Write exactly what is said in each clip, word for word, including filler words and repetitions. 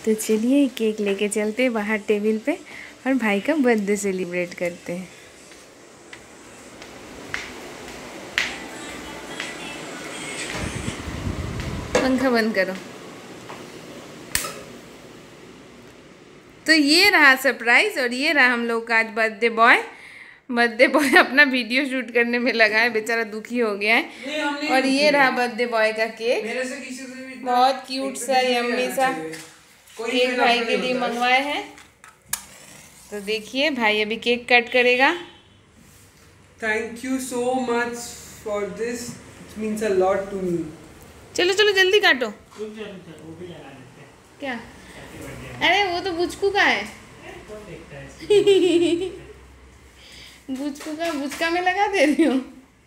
तो चलिए केक लेके चलते बाहर टेबल पे और भाई का बर्थडे सेलिब्रेट करते हैं। पंखा बंद करो। तो ये रहा सरप्राइज और ये रहा हम लोग का आज बर्थडे बॉय। बर्थडे बॉय अपना वीडियो शूट करने में लगा है, बेचारा दुखी हो गया है। और ये रहा बर्थडे बॉय का केक, बहुत क्यूट सा यम्मी सा केक भाई के लिए मंगवाए हैं। तो देखिए भाई अभी केक कट करेगा। Thank you so much for this, it means a lot to me. चलो चलो जल्दी काटो। क्या? अरे वो तो बुचकू का है। बुचकू का बुचका में लगा दे रही हूँ।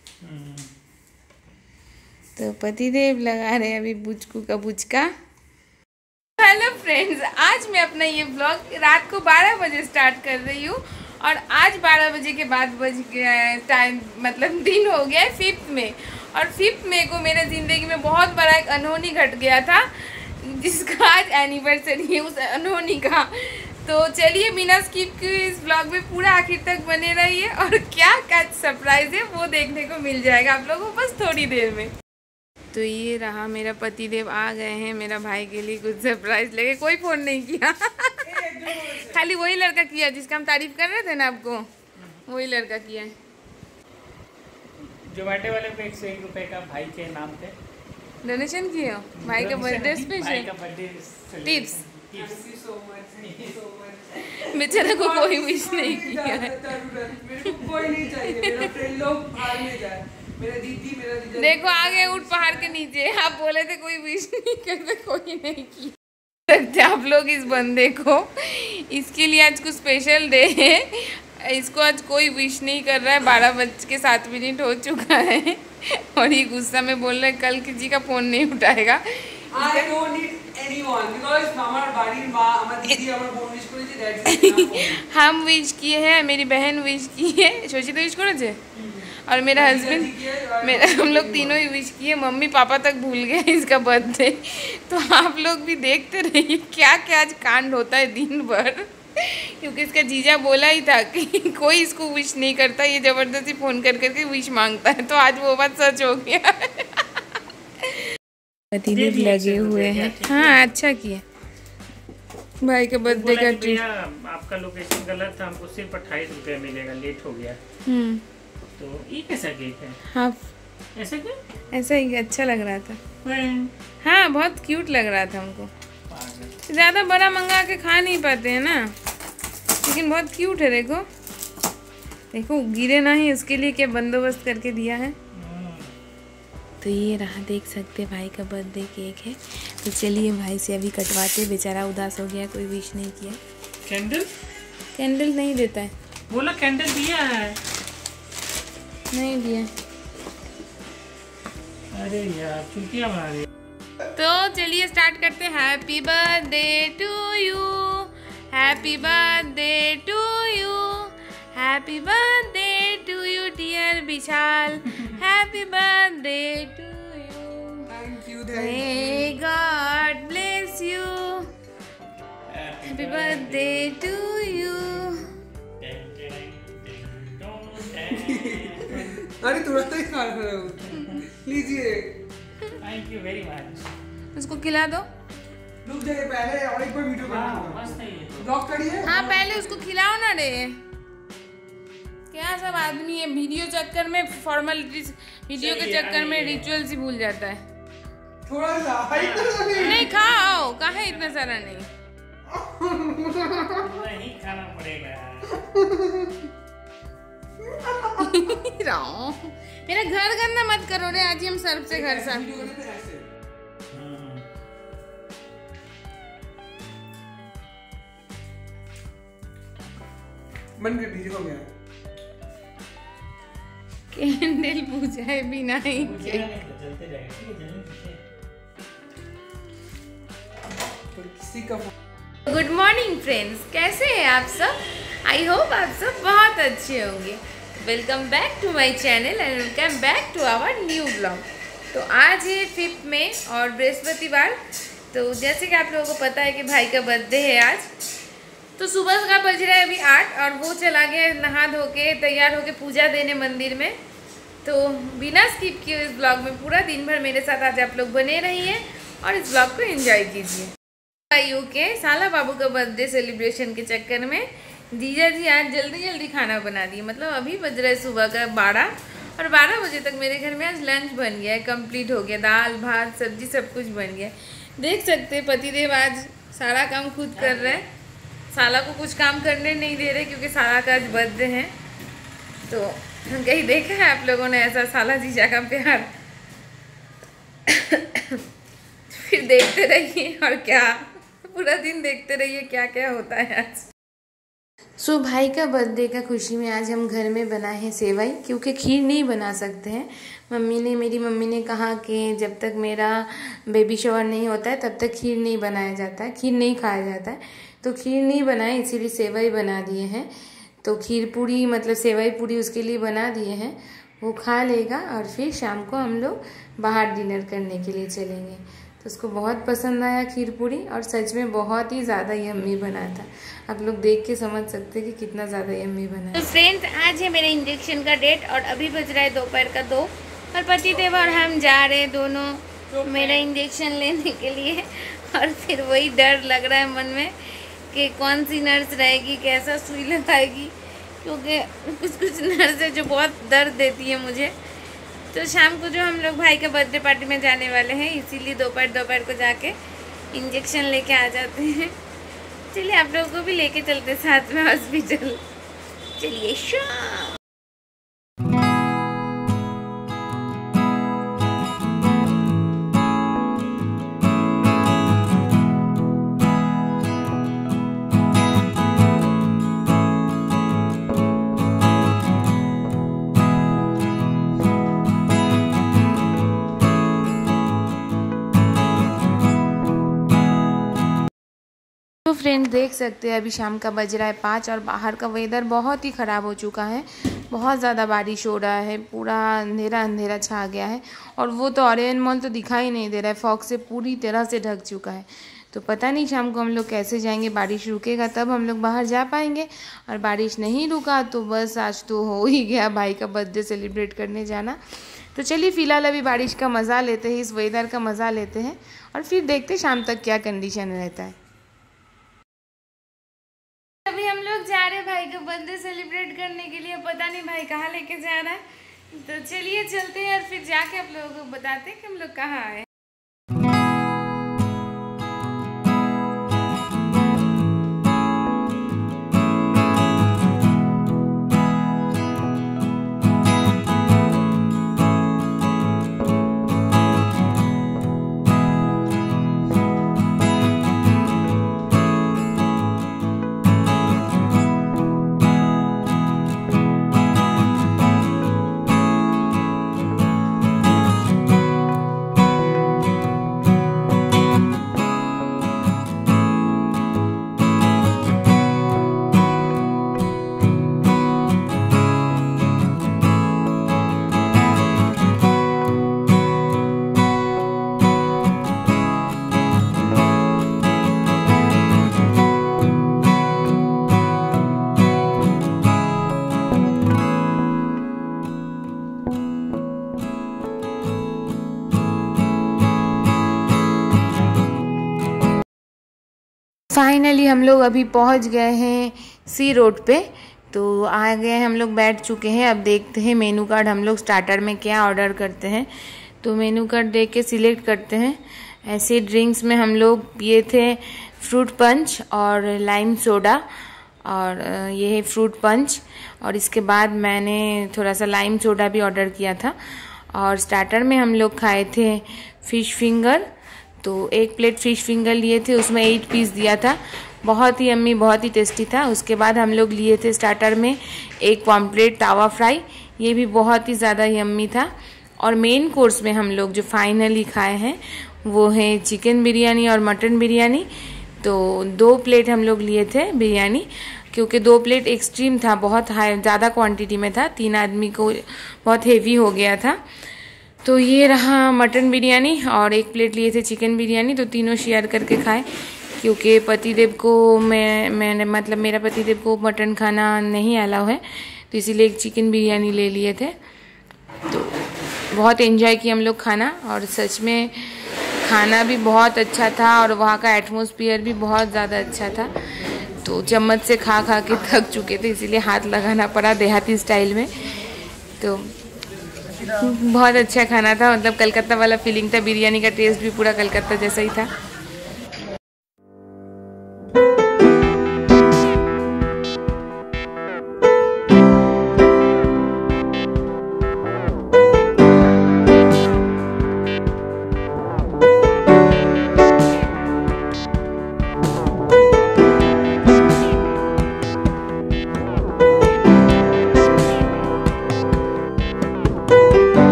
तो पतिदेव लगा रहे अभी बुचकू का बुचका। हेलो फ्रेंड्स, आज मैं अपना ये ब्लॉग रात को बारह बजे स्टार्ट कर रही हूँ और आज बारह बजे के बाद बज गया है टाइम, मतलब दिन हो गया है फिफ्थ में। और फिफ्थ में को मेरे ज़िंदगी में बहुत बड़ा एक अनहोनी घट गया था, जिसका आज एनिवर्सरी है उस अनहोनी का। तो चलिए बिना स्किप के इस ब्लॉग में पूरा आखिर तक बने रहिए और क्या क्या सरप्राइज है वो देखने को मिल जाएगा आप लोगों को बस थोड़ी देर में। तो ये रहा मेरा पतिदेव आ गए हैं मेरा भाई के लिए कुछ सरप्राइज लेके। कोई फ़ोन नहीं किया खाली वही लड़का किया जिसका हम तारीफ कर रहे थे ना आपको, वही लड़का किया है। जोमेटो वाले को एक सौ एक रुपये का भाई के नाम पे डोनेशन किए हो भाई का बर्थडे स्पेशल टिप्स। बेचारे को कोई विश नहीं किया है। मेरे को कोई नहीं चाहिए, मेरा फ्रेंड लोग बाहर में जाए, मेरा दीदी मेरा दीदी। देखो आगे उठ पहाड़ के नीचे, आप बोले थे कोई विश नहीं करते, कोई नहीं किया। सकते आप लोग इस बंदे को, इसके लिए आज कुछ स्पेशल डे है। इसको आज कोई विश नहीं कर रहा है। बारह बज के सात मिनट हो चुका है और ये गुस्सा में बोल रहा है कल किसी का फ़ोन नहीं उठाएगा। I don't need anyone because हमारा बाड़ी माँ हमारी दीदी हमारा बोल विश करे जे दैट्स हम विश किए हैं, मेरी बहन विश की है, सोची तो विश करे जे और मेरा हस्बैंड, मेरा हम लोग तीनों ही विश किए। मम्मी पापा तक भूल गए इसका बर्थडे। तो आप लोग भी देखते रहिए क्या क्या आज कांड होता है दिन भर, क्योंकि इसका जीजा बोला ही था कि कोई इसको विश नहीं करता, ये ज़बरदस्ती फ़ोन कर करके विश मांगता है। तो आज वो बात सच हो गया। पतिदेव लगे हुए हैं। हाँ अच्छा किया भाई के बर्थडे का ट्रीट। आपका लोकेशन गलत था, हमको सिर्फ अट्ठाईस रुपये मिलेगा, लेट हो गया। हम्म तो ये कैसा केक है? हाफ ऐसा क्या? ऐसा ही अच्छा लग रहा था। हाँ बहुत क्यूट लग रहा था हमको। ज़्यादा बड़ा मंगा के खा नहीं पाते हैं ना, लेकिन बहुत क्यूट है। देखो देखो गिरे ना ही, उसके लिए क्या बंदोबस्त करके दिया है। तो ये रहा, देख सकते भाई का बर्थडे केक है। तो चलिए भाई से अभी कटवाते, बेचारा उदास हो गया, कोई विश नहीं किया। कैंडल कैंडल नहीं देता है, बोला कैंडल दिया है, नहीं दिया। अरे यार चुटिया बना रही। तो चलिए स्टार्ट करते हैं। Happy birthday to you, happy birthday to you, happy birthday to you dear Vishal, happy birthday to you. Thank you, may God bless you, happy birthday to you. अरे तुरंत ही खा रहे हो, लीजिए। Thank you very much. उसको खिला दो। रुक जाइए पहले और एक बार वीडियो ब्लॉग करिए। हाँ पहले उसको खिलाओ ना रे। क्या सब आदमी है वीडियो चक्कर में, फॉर्मेलिटीज वीडियो के चक्कर में रिचुअल्स ही भूल जाता है। थोड़ा सा इतना सा नहीं, नहीं खाओ, काहे इतना सारा नहीं। नहीं खाना पड़ेगा। राओ मेरा घर गंदा मत करो रे, आज ही हम सर्फ से घर साफ। बंद कर दीजिए, हो गया। कैंडल बुझाए बिना ही किसी का। गुड मॉर्निंग फ्रेंड्स, कैसे हैं आप सब? आई होप आप सब बहुत अच्छे होंगे। Welcome back to my channel and welcome back to our new blog. तो आज है फिफ्थ में और बृहस्पतिवार। तो जैसे कि आप लोगों को पता है कि भाई का बर्थडे है आज, तो सुबह का बज रहा है अभी आठ और वो चला गया नहा धो के तैयार होके पूजा देने मंदिर में। तो बिना स्किप किए इस ब्लॉग में पूरा दिन भर मेरे साथ आज आप लोग बने रहिए और इस ब्लॉग को एंजॉय कीजिए। भाइयों के साला बाबू का बर्थडे सेलिब्रेशन के चक्कर में जीजा जी आज जल्दी जल्दी खाना बना दिए। मतलब अभी बज रहा है सुबह का बारह और बारह बजे तक मेरे घर में आज लंच बन गया है, कंप्लीट हो गया। दाल भात सब्जी सब कुछ बन गया। देख सकते हैं पतिदेव आज सारा काम खुद कर रहे हैं, साला को कुछ काम करने नहीं दे रहे क्योंकि साला का आज बर्थडे है। तो कहीं देखा है आप लोगों ने ऐसा साला जीजा का प्यार? फिर देखते रहिए और क्या पूरा दिन देखते रहिए क्या क्या होता है आज। सो so, भाई का बर्थडे का खुशी में आज हम घर में बनाए हैं सेवई, क्योंकि खीर नहीं बना सकते हैं। मम्मी ने मेरी मम्मी ने कहा कि जब तक मेरा बेबी शावर नहीं होता है तब तक खीर नहीं बनाया जाता है, खीर नहीं खाया जाता है। तो खीर नहीं बनाए, इसीलिए सेवई बना दिए हैं। तो खीर पूरी मतलब सेवई पूरी उसके लिए बना दिए हैं, वो खा लेगा और फिर शाम को हम लोग बाहर डिनर करने के लिए चलेंगे। तो उसको बहुत पसंद आया खीर पूरी और सच में बहुत ही ज़्यादा यम्मी बना था। आप लोग देख के समझ सकते हैं कि कितना ज़्यादा यम्मी बना है। तो फ्रेंड्स, आज है मेरे इंजेक्शन का डेट और अभी बज रहा है दोपहर का दो और पतिदेव और हम जा रहे हैं दोनों मेरा इंजेक्शन लेने के लिए। और फिर वही डर लग रहा है मन में कि कौन सी नर्स रहेगी, कैसा सुई लगाएगी, क्योंकि कुछ कुछ नर्स है जो बहुत दर्द देती है मुझे। तो शाम को जो हम लोग भाई के बर्थडे पार्टी में जाने वाले हैं, इसीलिए दोपहर दोपहर को जाके इंजेक्शन लेके आ जाते हैं। चलिए आप लोगों को भी लेके चलते साथ में हॉस्पिटल। चलिए शाम। तो फ्रेंड देख सकते हैं अभी शाम का बज रहा है पाँच और बाहर का वेदर बहुत ही ख़राब हो चुका है। बहुत ज़्यादा बारिश हो रहा है, पूरा अंधेरा अंधेरा छा गया है और वो तो ऑरियन मॉल तो दिखाई नहीं दे रहा है, फॉग से पूरी तरह से ढक चुका है। तो पता नहीं शाम को हम लोग कैसे जाएंगे, बारिश रुकेगा तब हम लोग बाहर जा पाएंगे और बारिश नहीं रुका तो बस आज तो हो ही गया भाई का बर्थडे सेलिब्रेट करने जाना। तो चलिए फ़िलहाल अभी बारिश का मज़ा लेते हैं, इस वेदर का मज़ा लेते हैं और फिर देखते हैं शाम तक क्या कंडीशन रहता है। अभी हम लोग जा रहे हैं भाई का बर्थडे सेलिब्रेट करने के लिए, पता नहीं भाई कहाँ लेके जा रहा है। तो चलिए चलते हैं और फिर जाके आप लोगों को बताते हैं कि हम लोग कहाँ आए। फाइनली हम लोग अभी पहुंच गए हैं सी रोड पे। तो आ गए हैं, हम लोग बैठ चुके हैं। अब देखते हैं मेनू कार्ड हम लोग स्टार्टर में क्या ऑर्डर करते हैं। तो मेनू कार्ड देख के सिलेक्ट करते हैं। ऐसे ड्रिंक्स में हम लोग पिए थे फ्रूट पंच और लाइम सोडा और ये है फ्रूट पंच और इसके बाद मैंने थोड़ा सा लाइम सोडा भी ऑर्डर किया था। और स्टार्टर में हम लोग खाए थे फिश फिंगर। तो एक प्लेट फिश फिंगर लिए थे, उसमें एट पीस दिया था, बहुत ही यम्मी बहुत ही टेस्टी था। उसके बाद हम लोग लिए थे स्टार्टर में एक पॉम्प्लेट तावा फ्राई, ये भी बहुत ही ज़्यादा यम्मी था। और मेन कोर्स में हम लोग जो फाइनली खाए हैं वो है चिकन बिरयानी और मटन बिरयानी। तो दो प्लेट हम लोग लिए थे बिरयानी, क्योंकि दो प्लेट एक्सट्रीम था, बहुत हाई ज़्यादा क्वांटिटी में था, तीन आदमी को बहुत हेवी हो गया था। तो ये रहा मटन बिरयानी और एक प्लेट लिए थे चिकन बिरयानी, तो तीनों शेयर करके खाए क्योंकि पतिदेव को मैं मैंने मतलब मेरा पतिदेव को मटन खाना नहीं अलाउ है, तो इसीलिए एक चिकन बिरयानी ले लिए थे। तो बहुत एंजॉय किया हम लोग खाना, और सच में खाना भी बहुत अच्छा था और वहाँ का एटमॉस्फेयर भी बहुत ज़्यादा अच्छा था। तो चम्मच से खा खा के थक चुके थे, इसीलिए हाथ लगाना पड़ा देहाती स्टाइल में। तो बहुत अच्छा खाना था, मतलब कलकत्ता वाला फीलिंग था, बिरयानी का टेस्ट भी पूरा कलकत्ता जैसा ही था।